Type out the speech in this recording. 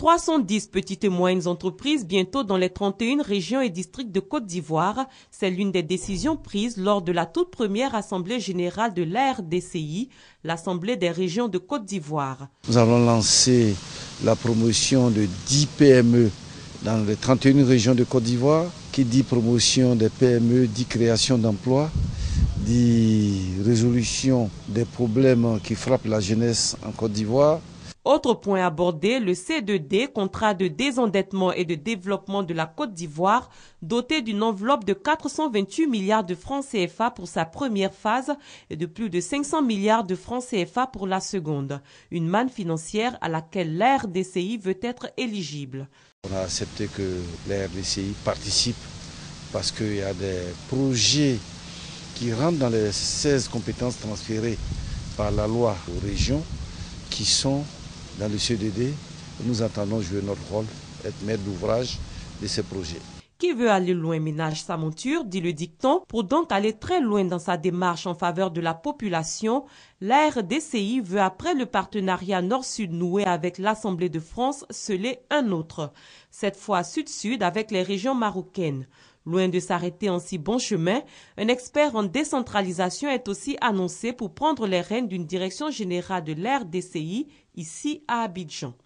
310 petites et moyennes entreprises bientôt dans les 31 régions et districts de Côte d'Ivoire. C'est l'une des décisions prises lors de la toute première Assemblée générale de l'ARDCI, l'Assemblée des régions de Côte d'Ivoire. Nous allons lancer la promotion de 10 PME dans les 31 régions de Côte d'Ivoire. Qui dit promotion des PME, dit création d'emplois, dit résolution des problèmes qui frappent la jeunesse en Côte d'Ivoire. Autre point abordé, le C2D, contrat de désendettement et de développement de la Côte d'Ivoire, doté d'une enveloppe de 428 milliards de francs CFA pour sa première phase et de plus de 500 milliards de francs CFA pour la seconde. Une manne financière à laquelle l'ARDCI veut être éligible. On a accepté que l'ARDCI participe parce qu'il y a des projets qui rentrent dans les 16 compétences transférées par la loi aux régions qui sont dans le C2D. Nous entendons jouer notre rôle, être maître d'ouvrage de ces projets. Qui veut aller loin ménage sa monture, dit le dicton. Pour donc aller très loin dans sa démarche en faveur de la population, l'ARDCI veut, après le partenariat Nord-Sud noué avec l'Assemblée de France, sceller un autre. Cette fois Sud-Sud avec les régions marocaines. Loin de s'arrêter en si bon chemin, un expert en décentralisation est aussi annoncé pour prendre les rênes d'une direction générale de l'ARDCI ici à Abidjan.